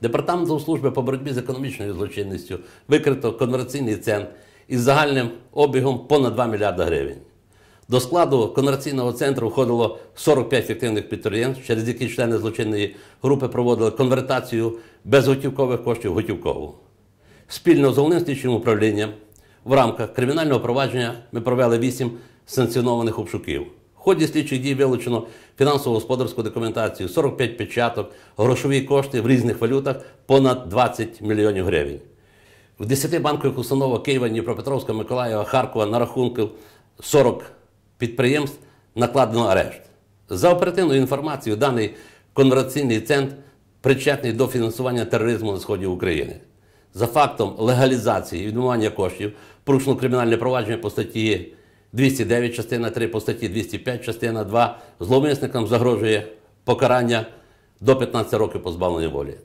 Департаментом служби по боротьбі з економічною злочинністю викрито конверсійний центр із загальним обігом понад 2 мільярда гривень. До складу конверсійного центру входило 45 фіктивних підприємств, через які члени злочинної групи проводили конвертацію безготівкових коштів в готівкову. Спільно з Головним слідчим управлінням в рамках кримінального провадження ми провели 8 санкціонованих обшуків. В ході слідчих дій вилучено фінансово-господарську документацію, 45 печаток, грошові кошти в різних валютах понад 20 мільйонів гривень. В 10 банкових установах Києва, Дніпропетровська, Миколаєва, Харкова на рахунку 40 підприємств накладено арешт. За оперативною інформацією, даний конверсійний центр причетний до фінансування тероризму на сході України. За фактом легалізації і відмивання коштів порушено кримінальне провадження по статті 209, частина 3, по статті 205, частина 2. Зловмисникам загрожує покарання до 15 років позбавлення волі.